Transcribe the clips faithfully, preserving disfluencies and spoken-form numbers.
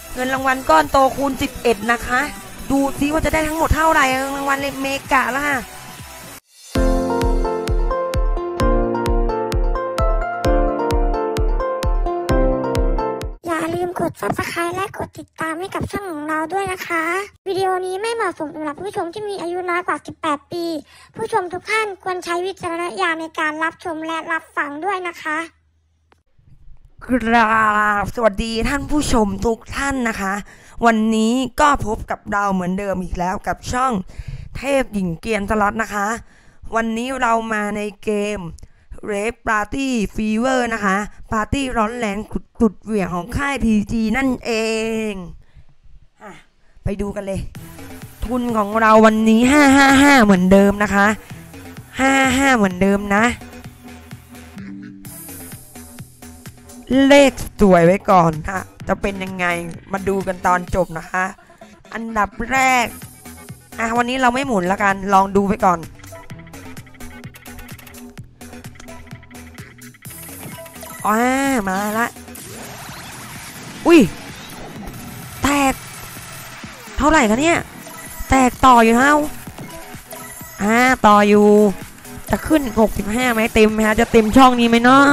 เงินรางวัลก้อนโตคูณสิบเอ็ดนะคะดูซิว่าจะได้ทั้งหมดเท่าไหร่รางวัลเลยเมกะล่ะอย่าลืมกด ซับสไครบ์ และกดติดตามให้กับช่องของเราด้วยนะคะวิดีโอนี้ไม่เหมาะสมสำหรับผู้ชมที่มีอายุน้อยกว่าสิบแปดปีผู้ชมทุกท่านควรใช้วิจารณญาณในการรับชมและรับฟังด้วยนะคะกราบสวัสดีท่านผู้ชมทุกท่านนะคะวันนี้ก็พบกับเราเหมือนเดิมอีกแล้วกับช่องเทพหญิงเกียรติสล็อตนะคะวันนี้เรามาในเกม Rave Party Fever นะคะปาร์ตี้ร้อนแรงจุดเหวี่ยงของค่าย พี จี นั่นเองไปดูกันเลยทุนของเราวันนี้ห้าร้อยห้าสิบห้าเหมือนเดิมนะคะห้าร้อยห้าสิบห้าเหมือนเดิมนะเลขสวยไว้ก่อนค่ะจะเป็นยังไงมาดูกันตอนจบนะคะอันดับแรกอ่ะวันนี้เราไม่หมุนละกันลองดูไปก่อนอ๋อมาละอุ้ยแตกเท่าไหร่คะเนี่ยแตกต่ออยู่เท่าอ่าต่ออยู่จะขึ้นหกสิบห้าไหมเต็มไหมฮะจะเต็มช่องนี้ไหมเนาะ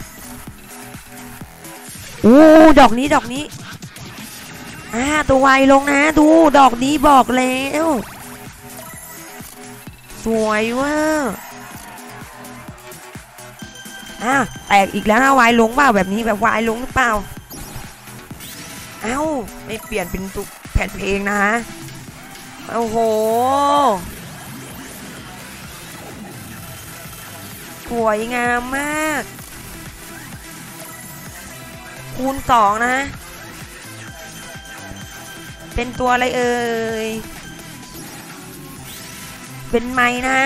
โอ้ดอกนี้ดอกนี้อ่าตัวไวลงนะดูดอกนี้บอกแล้วสวยว่ะอ่าแตกอีกแล้วนะวายลงเปล่าแบบนี้แบบวายลงหรือเปล่าเอ้าไม่เปลี่ยนเป็นตุกแผ่นเพลงนะฮะโอ้โหสวยงามมากคูณสองนะเป็นตัวอะไรเอ่ยเป็นไม้นะ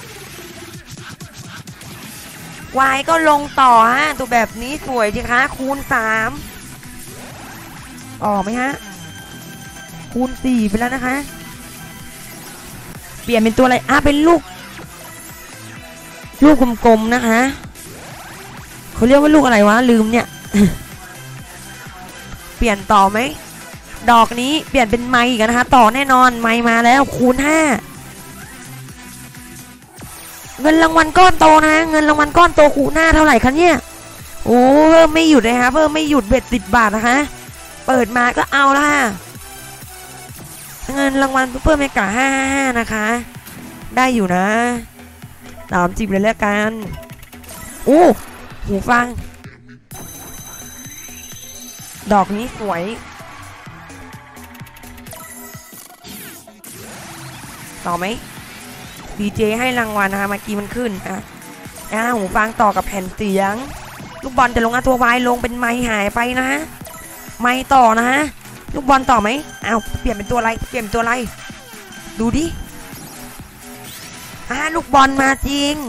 วายก็ลงต่อฮะตัวแบบนี้สวยสิคะคูณสามออกไหมฮะคูณสี่ไปแล้วนะคะเปลี่ยนเป็นตัวอะไรอ่ะเป็นลูกลูกกลมๆนะคะเขาเรียกว่าลูกอะไรวะลืมเนี่ยเปลี่ยนต่อไหมดอกนี้เปลี่ยนเป็นไม้กันนะคะต่อแน่นอนไม้มาแล้วคูณห้าเงินรางวัลก้อนโตนะเงินรางวัลก้อนโตคูณห้าเท่าไหร่คะเนี่ยโอ้เพิ่มไม่หยุดเลยฮะเพิ่มไม่หยุดเบ็ดสิบบาทนะคะเปิดมาก็เอาละเงินรางวัลเพิ่มเมกะห้าห้าห้านะคะได้อยู่นะสามสิบเลยแล้วกันโอ้หูฟังดอกนี้สวยต่อไหมดีเจให้รางวัลนะคะเมื่อกี้มันขึ้นอ่ะอ่ะหูฟังต่อกับแผ่นเสียงลูกบอลจะลงอ่ะตัววายลงเป็นไม้หายไปนะฮะไม้ต่อนะฮะลูกบอลต่อไหมอ้าวเปลี่ยนเป็นตัวอะไรเปลี่ยนเป็นตัวอะไรดูดิอ่ะลูกบอลมาจริง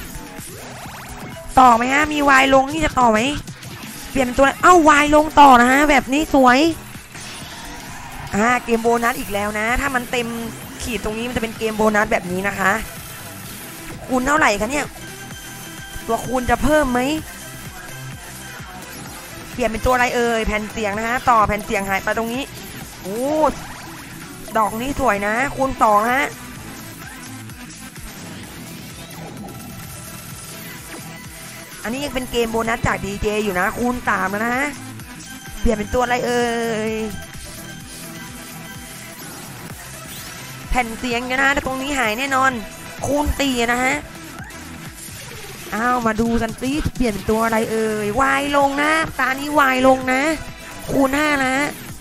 ต่อไหมฮะมีวายลงนี่จะต่อไหมเปลี่ยนเป็นตัวอะไรเอ้าวายลงต่อนะฮะแบบนี้สวยอ่าเกมโบนัสอีกแล้วนะถ้ามันเต็มขีดตรงนี้มันจะเป็นเกมโบนัสแบบนี้นะคะคูณเท่าไหร่คะเนี่ยตัวคูณจะเพิ่มไหมเปลี่ยนเป็นตัวอะไรเอ่ยแผ่นเสียงนะฮะต่อแผ่นเสียงหายไปตรงนี้โอ้ดอกนี้สวยนะคูณสองฮะอันนี้ยังเป็นเกมโบนัสจากดีเจอยู่นะคูณสามนะฮะเปลี่ยนเป็นตัวอะไรเอ่ยแผ่นเสียงนะตรงนี้หายแน่นอนคูณตีนะฮะอ้าวมาดูกันซิเปลี่ยนเป็นตัวอะไรเอ่ยวายลงนะตานี้วายลงนะคูณห้านะ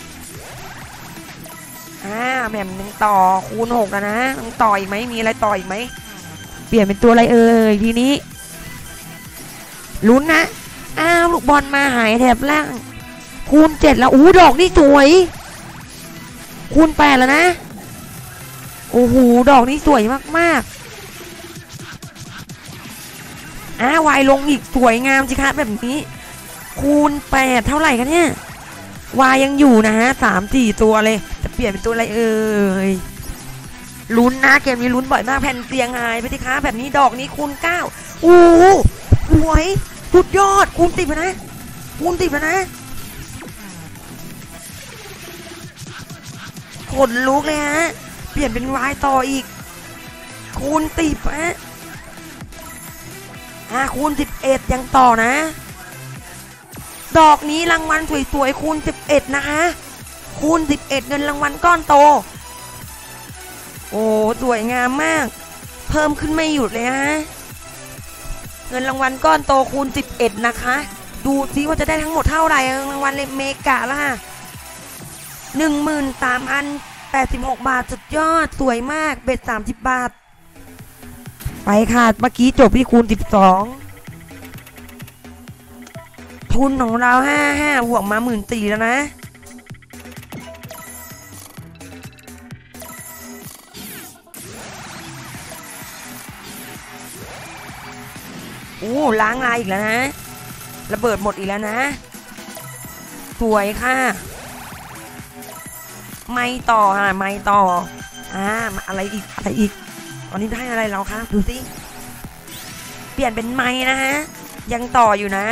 อ่าแหม่มหนึ่งต่อคูณหกนะนะต้องต่ออีกไหมมีอะไรต่ออีกไหมเปลี่ยนเป็นตัวอะไรเอ่ยทีนี้ลุ้นนะอ้าวลูกบอลมาหายแถบล่างคูณเจ็ดแล้วอู้ดอกนี่สวยคูณแปดแล้วนะโอ้โหดอกนี้สวยมากๆอ่าวายลงอีกสวยงามสิคะแบบนี้คูณแปดเท่าไหร่กันเนี่ยวายยังอยู่นะฮะสามสี่ตัวเลยจะเปลี่ยนเป็นตัวอะไรเอ่ยลุ้นนะเกมนี้ลุ้นบ่อยมากแผ่นเสียงหายไปสิคะแบบนี้ดอกนี้คูณเก้าโอ้สวยสุดยอดคูณติดไปนะคูณติดไปนะขนลุกเลยฮะเปลี่ยนเป็นวายต่ออีกคูณสิบฮะอ่าคูณสิบเอ็ดยังต่อนะดอกนี้รางวัลสวยๆคูณสิบเอ็ดนะคะคูณสิบเอ็ดเงินรางวัลก้อนโตโอ้สวยงามมากเพิ่มขึ้นไม่หยุดเลยฮะเงินรางวัลก้อนโตคูณสิบเอ็ดนะคะดูซิว่าจะได้ทั้งหมดเท่าไหร่รางวัลเลยเมกะละค่ะหนึ่งหมื่นสามพันแปดสิบหกบาทสุดยอดสวยมากเบ็ดสามสิบบาทไปค่ะเมื่อกี้จบที่คูณสิบสองทุนของเราห้าห้าบวกมาหมื่นสี่แล้วนะโอ้ล้างลายอีกแล้วนะระเบิดหมดอีกแล้วนะสวยค่ะไม่ต่อค่ะไม่ต่ออ่าอะไรอีกอะไรอีกตอนนี้ได้อะไรแล้วคะดูสิเปลี่ยนเป็นไม้นะฮะยังต่ออยู่นะ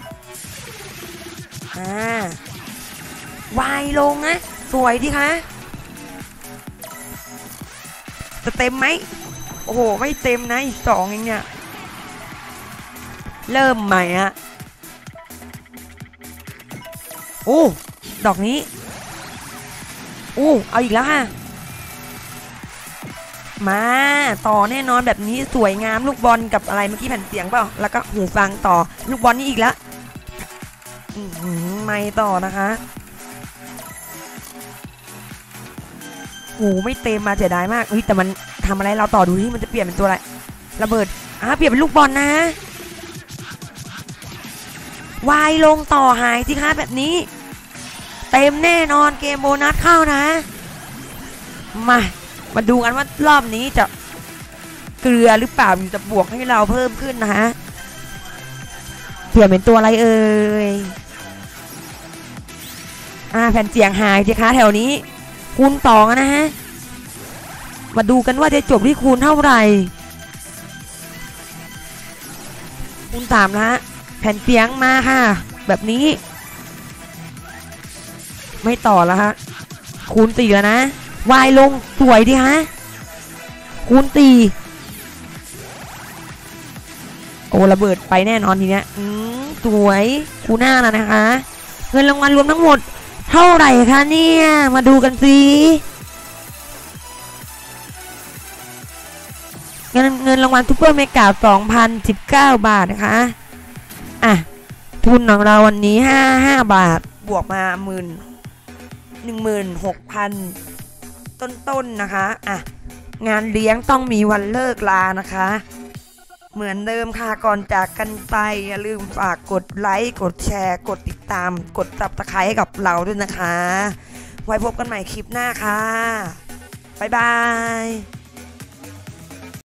อ่าวายลงนะสวยดิคะจะเต็มไหมโอ้โหไม่เต็มนะอีกสองเองเนี่ยเริ่มใหม่อะโอ้ดอกนี้โอ้เอาอีกแล้วค่ะมาต่อแน่นอนแบบนี้สวยงามลูกบอลกับอะไรเมื่อกี้แผ่นเสียงเปล่าแล้วก็หูฟังต่อลูกบอลนี่อีกแล้วไม่ต่อนะคะโอ้ไม่เต็มมาเสียดายมากเฮ้ยแต่มันทำอะไรเราต่อดูที่มันจะเปลี่ยนเป็นตัวอะไรระเบิดอ่ะเปลี่ยนเป็นลูกบอลนะวายลงต่อหายสิคะแบบนี้เต็มแน่นอนเกมโบนัสเข้านะมามาดูกันว่ารอบนี้จะเกลือหรือเปล่าจะบวกให้เราเพิ่มขึ้นนะฮะเปลี่ยนเป็นตัวอะไรเอ่ยอ่าแผ่นเสียงหายสิคะแถวนี้คูณสองนะฮะมาดูกันว่าจะจบที่คูณเท่าไหร่คูณสามนะฮะแผ่นเสียงมาค่ะแบบนี้ไม่ต่อแล้วฮะคูณสี่แล้วนะวายลงสวยดิฮะคูณสี่โอ้ระเบิดไปแน่นอนทีเนี้ยอืมสวยคูณห้าแล้วนะคะเงินรางวัลรวมทั้งหมดเท่าไหร่คะเนี่ยมาดูกันสิเงินเงินรางวัลซุปเปอร์เมกา สองพันสิบเก้า บาทนะคะอ่ะทุนของเราวันนี้ห้าสิบห้าบาทบวกมาหมื่นหนึ่งหมื่นหกพันต้นๆ น, นะคะอ่ะงานเลี้ยงต้องมีวันเลิกลานะคะเหมือนเดิมค่ะก่อนจากกันไปอย่าลืมฝากกดไลค์กดแชร์กดติดตามกดซับสไครบ์ให้กับเราด้วยนะคะไว้พบกันใหม่คลิปหน้าค่ะบ๊ายบาย